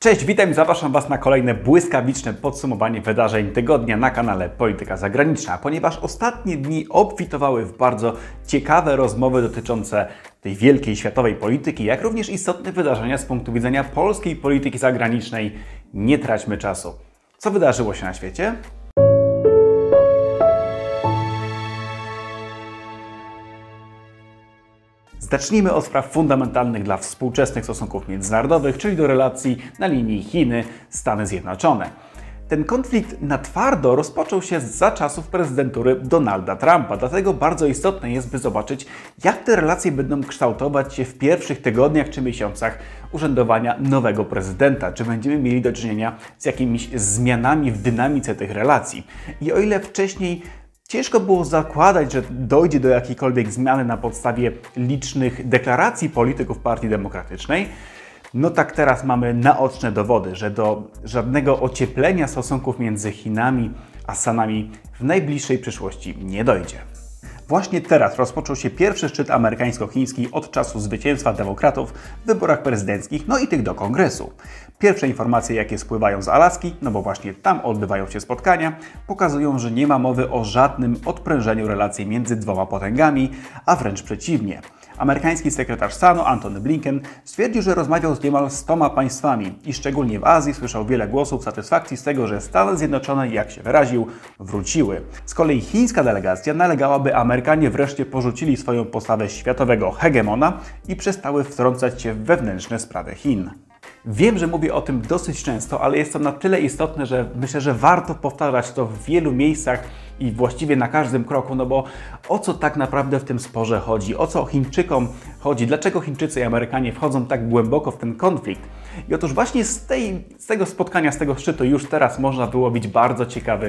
Cześć, witam i zapraszam Was na kolejne błyskawiczne podsumowanie wydarzeń tygodnia na kanale Polityka Zagraniczna, ponieważ ostatnie dni obfitowały w bardzo ciekawe rozmowy dotyczące tej wielkiej światowej polityki, jak również istotne wydarzenia z punktu widzenia polskiej polityki zagranicznej. Nie traćmy czasu. Co wydarzyło się na świecie? Zacznijmy od spraw fundamentalnych dla współczesnych stosunków międzynarodowych, czyli do relacji na linii Chiny-Stany Zjednoczone. Ten konflikt na twardo rozpoczął się za czasów prezydentury Donalda Trumpa, dlatego bardzo istotne jest, by zobaczyć, jak te relacje będą kształtować się w pierwszych tygodniach czy miesiącach urzędowania nowego prezydenta. Czy będziemy mieli do czynienia z jakimiś zmianami w dynamice tych relacji. I o ile wcześniej ciężko było zakładać, że dojdzie do jakiejkolwiek zmiany na podstawie licznych deklaracji polityków Partii Demokratycznej, no tak teraz mamy naoczne dowody, że do żadnego ocieplenia stosunków między Chinami a Stanami w najbliższej przyszłości nie dojdzie. Właśnie teraz rozpoczął się pierwszy szczyt amerykańsko-chiński od czasu zwycięstwa demokratów w wyborach prezydenckich, no i tych do kongresu. Pierwsze informacje, jakie spływają z Alaski, no bo właśnie tam odbywają się spotkania, pokazują, że nie ma mowy o żadnym odprężeniu relacji między dwoma potęgami, a wręcz przeciwnie. Amerykański sekretarz stanu Antony Blinken stwierdził, że rozmawiał z niemal 100 państwami i szczególnie w Azji słyszał wiele głosów satysfakcji z tego, że Stany Zjednoczone, jak się wyraził, wróciły. Z kolei chińska delegacja nalegała, by Amerykanie wreszcie porzucili swoją postawę światowego hegemona i przestały wtrącać się w wewnętrzne sprawy Chin. Wiem, że mówię o tym dosyć często, ale jest to na tyle istotne, że myślę, że warto powtarzać to w wielu miejscach i właściwie na każdym kroku, no bo o co tak naprawdę w tym sporze chodzi? O co Chińczykom chodzi? Dlaczego Chińczycy i Amerykanie wchodzą tak głęboko w ten konflikt? I otóż właśnie z tego spotkania, z tego szczytu już teraz można wyłowić bardzo ciekawy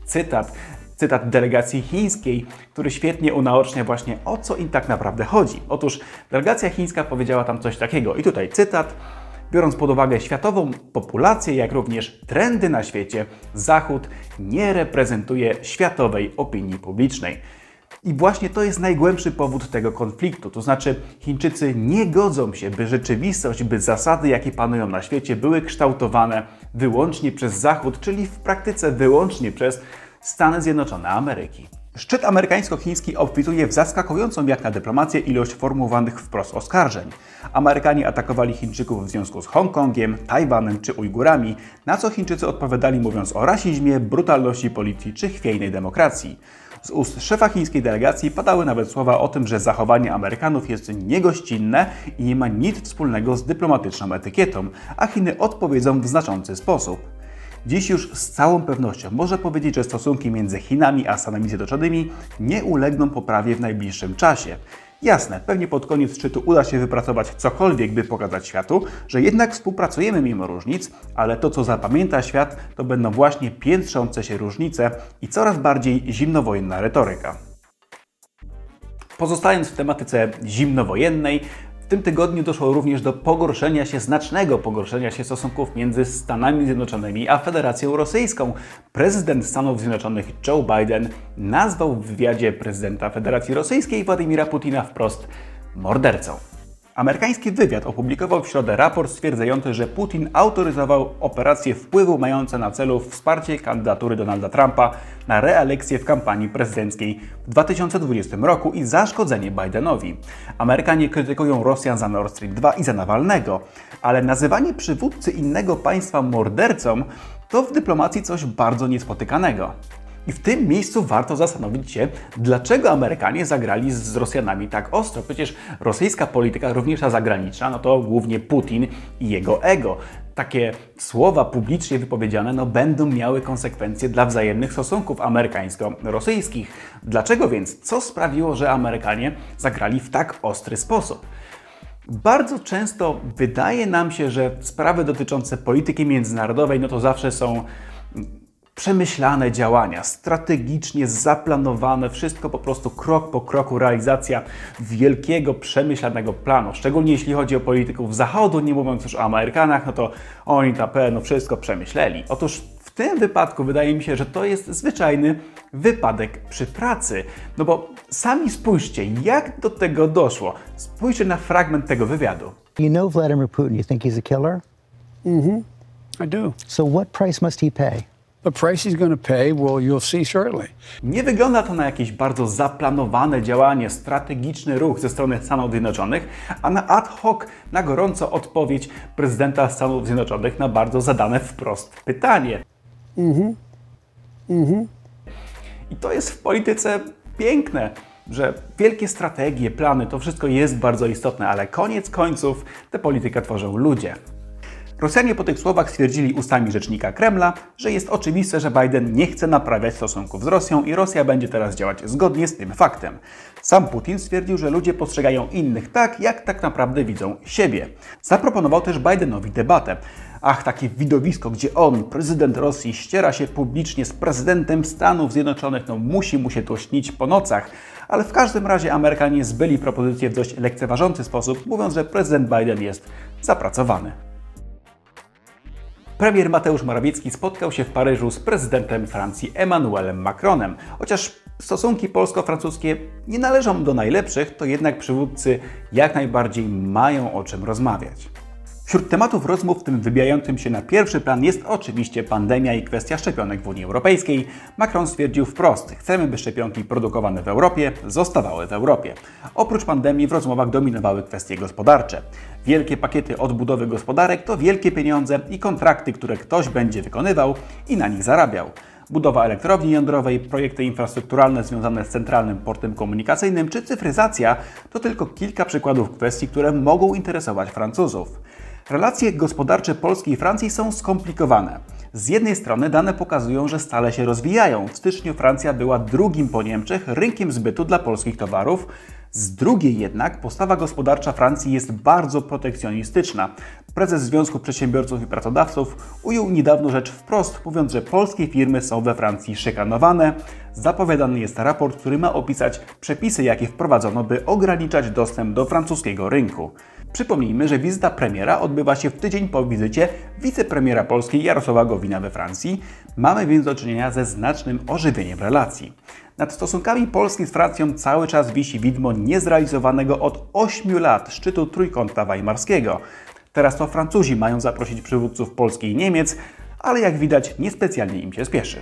cytat delegacji chińskiej, który świetnie unaocznia właśnie, o co im tak naprawdę chodzi. Otóż delegacja chińska powiedziała tam coś takiego i tutaj cytat: biorąc pod uwagę światową populację, jak również trendy na świecie, Zachód nie reprezentuje światowej opinii publicznej. I właśnie to jest najgłębszy powód tego konfliktu. To znaczy Chińczycy nie godzą się, by rzeczywistość, by zasady, jakie panują na świecie, były kształtowane wyłącznie przez Zachód, czyli w praktyce wyłącznie przez Stany Zjednoczone Ameryki. Szczyt amerykańsko-chiński obfituje w zaskakującą jak na dyplomację ilość formułowanych wprost oskarżeń. Amerykanie atakowali Chińczyków w związku z Hongkongiem, Tajwanem czy Ujgurami, na co Chińczycy odpowiadali mówiąc o rasizmie, brutalności policji czy chwiejnej demokracji. Z ust szefa chińskiej delegacji padały nawet słowa o tym, że zachowanie Amerykanów jest niegościnne i nie ma nic wspólnego z dyplomatyczną etykietą, a Chiny odpowiedzą w znaczący sposób. Dziś już z całą pewnością można powiedzieć, że stosunki między Chinami a Stanami Zjednoczonymi nie ulegną poprawie w najbliższym czasie. Jasne, pewnie pod koniec szczytu uda się wypracować cokolwiek, by pokazać światu, że jednak współpracujemy mimo różnic, ale to, co zapamięta świat, to będą właśnie piętrzące się różnice i coraz bardziej zimnowojenna retoryka. Pozostając w tematyce zimnowojennej, w tym tygodniu doszło również do znacznego pogorszenia się stosunków między Stanami Zjednoczonymi a Federacją Rosyjską. Prezydent Stanów Zjednoczonych Joe Biden nazwał w wywiadzie prezydenta Federacji Rosyjskiej Władimira Putina wprost mordercą. Amerykański wywiad opublikował w środę raport stwierdzający, że Putin autoryzował operacje wpływu mające na celu wsparcie kandydatury Donalda Trumpa na reelekcję w kampanii prezydenckiej w 2020 roku i zaszkodzenie Bidenowi. Amerykanie krytykują Rosjan za Nord Stream 2 i za Nawalnego, ale nazywanie przywódcy innego państwa mordercą to w dyplomacji coś bardzo niespotykanego. I w tym miejscu warto zastanowić się, dlaczego Amerykanie zagrali z Rosjanami tak ostro. Przecież rosyjska polityka, również ta zagraniczna, no to głównie Putin i jego ego. Takie słowa publicznie wypowiedziane będą miały konsekwencje dla wzajemnych stosunków amerykańsko-rosyjskich. Dlaczego więc? Co sprawiło, że Amerykanie zagrali w tak ostry sposób? Bardzo często wydaje nam się, że sprawy dotyczące polityki międzynarodowej, no to zawsze są przemyślane działania, strategicznie zaplanowane, wszystko po prostu krok po kroku, realizacja wielkiego, przemyślanego planu. Szczególnie jeśli chodzi o polityków Zachodu, nie mówiąc już o Amerykanach, no to oni na pewno wszystko przemyśleli. Otóż w tym wypadku wydaje mi się, że to jest zwyczajny wypadek przy pracy. No bo sami spójrzcie, jak do tego doszło. Spójrzcie na fragment tego wywiadu. You know Vladimir Putin, you think he's a killer? I do. So what price must he pay? The price he's going to pay, well, you'll see shortly. Nie wygląda to na jakieś bardzo zaplanowane działanie, strategiczny ruch ze strony Stanów Zjednoczonych, a na ad hoc, na gorąco odpowiedź prezydenta Stanów Zjednoczonych na bardzo zadane wprost pytanie. I to jest w polityce piękne, że wielkie strategie, plany, to wszystko jest bardzo istotne, ale koniec końców tę politykę tworzą ludzie. Rosjanie po tych słowach stwierdzili ustami rzecznika Kremla, że jest oczywiste, że Biden nie chce naprawiać stosunków z Rosją i Rosja będzie teraz działać zgodnie z tym faktem. Sam Putin stwierdził, że ludzie postrzegają innych tak, jak tak naprawdę widzą siebie. Zaproponował też Bidenowi debatę. Ach, takie widowisko, gdzie on, prezydent Rosji, ściera się publicznie z prezydentem Stanów Zjednoczonych, no musi mu się to śnić po nocach. Ale w każdym razie Amerykanie zbyli propozycję w dość lekceważący sposób, mówiąc, że prezydent Biden jest zapracowany. Premier Mateusz Morawiecki spotkał się w Paryżu z prezydentem Francji Emmanuelem Macronem. Chociaż stosunki polsko-francuskie nie należą do najlepszych, to jednak przywódcy jak najbardziej mają o czym rozmawiać. Wśród tematów rozmów, tym wybijającym się na pierwszy plan, jest oczywiście pandemia i kwestia szczepionek w Unii Europejskiej. Macron stwierdził wprost: chcemy, by szczepionki produkowane w Europie zostawały w Europie. Oprócz pandemii w rozmowach dominowały kwestie gospodarcze. Wielkie pakiety odbudowy gospodarek to wielkie pieniądze i kontrakty, które ktoś będzie wykonywał i na nich zarabiał. Budowa elektrowni jądrowej, projekty infrastrukturalne związane z centralnym portem komunikacyjnym czy cyfryzacja to tylko kilka przykładów kwestii, które mogą interesować Francuzów. Relacje gospodarcze Polski i Francji są skomplikowane. Z jednej strony dane pokazują, że stale się rozwijają. W styczniu Francja była drugim po Niemczech rynkiem zbytu dla polskich towarów. Z drugiej jednak postawa gospodarcza Francji jest bardzo protekcjonistyczna. Prezes Związku Przedsiębiorców i Pracodawców ujął niedawno rzecz wprost, mówiąc, że polskie firmy są we Francji szykanowane. Zapowiadany jest raport, który ma opisać przepisy, jakie wprowadzono, by ograniczać dostęp do francuskiego rynku. Przypomnijmy, że wizyta premiera odbywa się w tydzień po wizycie wicepremiera Polski Jarosława Gowina we Francji. Mamy więc do czynienia ze znacznym ożywieniem relacji. Nad stosunkami Polski z Francją cały czas wisi widmo niezrealizowanego od 8 lat szczytu Trójkąta Weimarskiego. Teraz to Francuzi mają zaprosić przywódców Polski i Niemiec, ale jak widać niespecjalnie im się spieszy.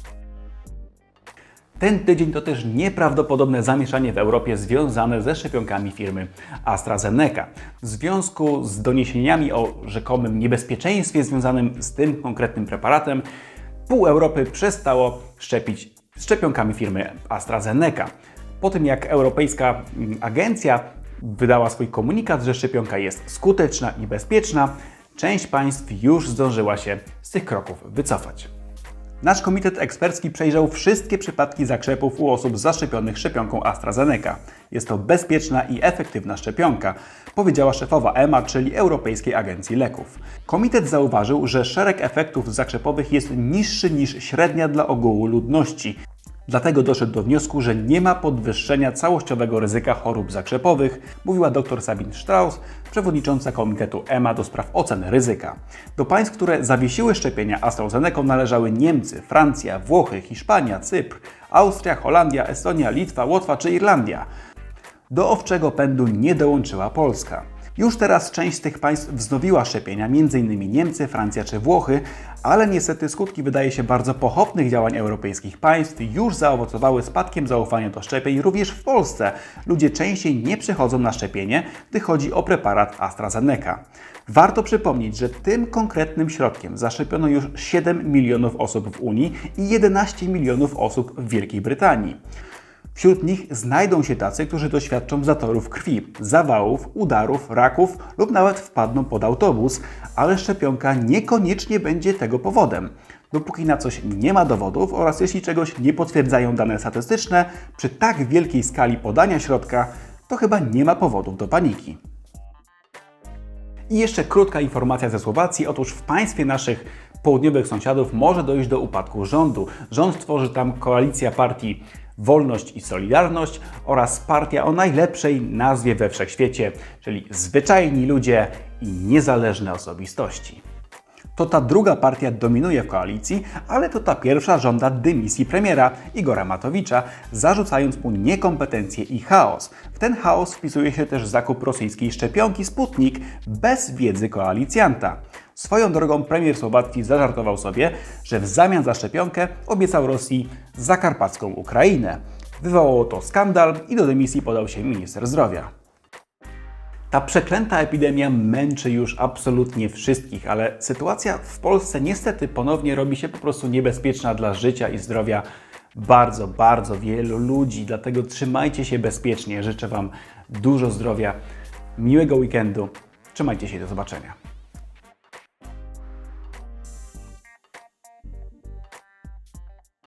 Ten tydzień to też nieprawdopodobne zamieszanie w Europie związane ze szczepionkami firmy AstraZeneca. W związku z doniesieniami o rzekomym niebezpieczeństwie związanym z tym konkretnym preparatem, pół Europy przestało szczepić szczepionkami firmy AstraZeneca. Po tym jak Europejska Agencja wydała swój komunikat, że szczepionka jest skuteczna i bezpieczna, część państw już zdążyła się z tych kroków wycofać. Nasz komitet ekspercki przejrzał wszystkie przypadki zakrzepów u osób zaszczepionych szczepionką AstraZeneca. Jest to bezpieczna i efektywna szczepionka, powiedziała szefowa EMA, czyli Europejskiej Agencji Leków. Komitet zauważył, że szereg efektów zakrzepowych jest niższy niż średnia dla ogółu ludności. Dlatego doszedł do wniosku, że nie ma podwyższenia całościowego ryzyka chorób zakrzepowych, mówiła dr Sabine Strauss, przewodnicząca Komitetu EMA do spraw oceny ryzyka. Do państw, które zawiesiły szczepienia AstraZeneca należały Niemcy, Francja, Włochy, Hiszpania, Cypr, Austria, Holandia, Estonia, Litwa, Łotwa czy Irlandia. Do owczego pędu nie dołączyła Polska. Już teraz część z tych państw wznowiła szczepienia, m.in. Niemcy, Francja czy Włochy, ale niestety skutki wydaje się bardzo pochopnych działań europejskich państw już zaowocowały spadkiem zaufania do szczepień również w Polsce. Ludzie częściej nie przychodzą na szczepienie, gdy chodzi o preparat AstraZeneca. Warto przypomnieć, że tym konkretnym środkiem zaszczepiono już 7 milionów osób w Unii i 11 milionów osób w Wielkiej Brytanii. Wśród nich znajdą się tacy, którzy doświadczą zatorów krwi, zawałów, udarów, raków lub nawet wpadną pod autobus, ale szczepionka niekoniecznie będzie tego powodem. Dopóki na coś nie ma dowodów oraz jeśli czegoś nie potwierdzają dane statystyczne, przy tak wielkiej skali podania środka, to chyba nie ma powodów do paniki. I jeszcze krótka informacja ze Słowacji. Otóż w państwie naszych południowych sąsiadów może dojść do upadku rządu. Rząd tworzy tam koalicja partii Wolność i Solidarność oraz partia o najlepszej nazwie we wszechświecie, czyli Zwyczajni Ludzie i Niezależne Osobistości. To ta druga partia dominuje w koalicji, ale to ta pierwsza żąda dymisji premiera Igora Matowicza, zarzucając mu niekompetencje i chaos. W ten chaos wpisuje się też zakup rosyjskiej szczepionki Sputnik bez wiedzy koalicjanta. Swoją drogą premier Słowacki zażartował sobie, że w zamian za szczepionkę obiecał Rosji zakarpacką Ukrainę. Wywołało to skandal i do dymisji podał się minister zdrowia. Ta przeklęta epidemia męczy już absolutnie wszystkich, ale sytuacja w Polsce niestety ponownie robi się po prostu niebezpieczna dla życia i zdrowia bardzo, bardzo wielu ludzi. Dlatego trzymajcie się bezpiecznie. Życzę Wam dużo zdrowia, miłego weekendu. Trzymajcie się, do zobaczenia.